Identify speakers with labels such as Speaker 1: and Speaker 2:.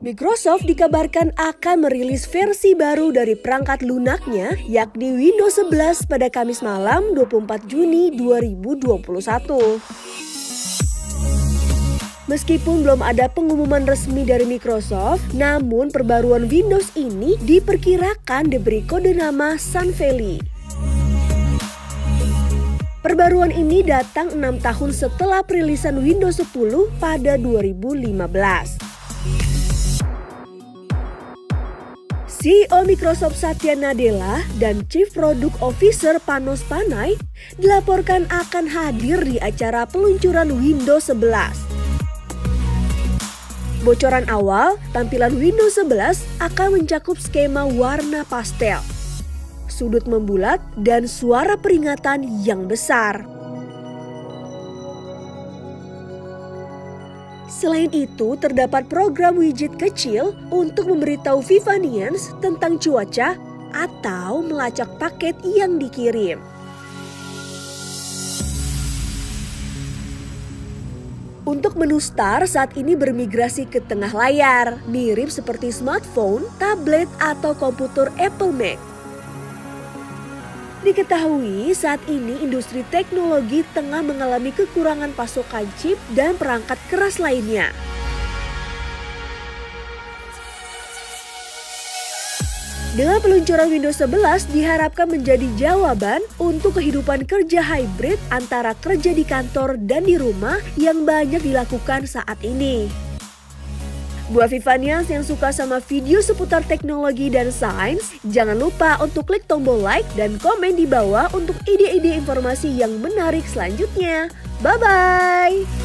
Speaker 1: Microsoft dikabarkan akan merilis versi baru dari perangkat lunaknya, yakni Windows 11 pada Kamis malam 24 Juni 2021. Meskipun belum ada pengumuman resmi dari Microsoft, namun perbaruan Windows ini diperkirakan diberi kode nama Sun Valley. Perbaruan ini datang 6 tahun setelah perilisan Windows 10 pada 2015. CEO Microsoft Satya Nadella dan Chief Product Officer Panos Panay dilaporkan akan hadir di acara peluncuran Windows 11. Bocoran awal, tampilan Windows 11 akan mencakup skema warna pastel, sudut membulat, dan suara peringatan yang besar. Selain itu, terdapat program widget kecil untuk memberitahu Vivanians tentang cuaca atau melacak paket yang dikirim. Untuk menu Start saat ini bermigrasi ke tengah layar, mirip seperti smartphone, tablet, atau komputer Apple Mac. Diketahui saat ini industri teknologi tengah mengalami kekurangan pasokan chip dan perangkat keras lainnya. Dengan peluncuran Windows 11 diharapkan menjadi jawaban untuk kehidupan kerja hybrid antara kerja di kantor dan di rumah yang banyak dilakukan saat ini. Buat Vivanians yang suka sama video seputar teknologi dan sains, jangan lupa untuk klik tombol like dan komen di bawah untuk ide-ide informasi yang menarik selanjutnya. Bye-bye!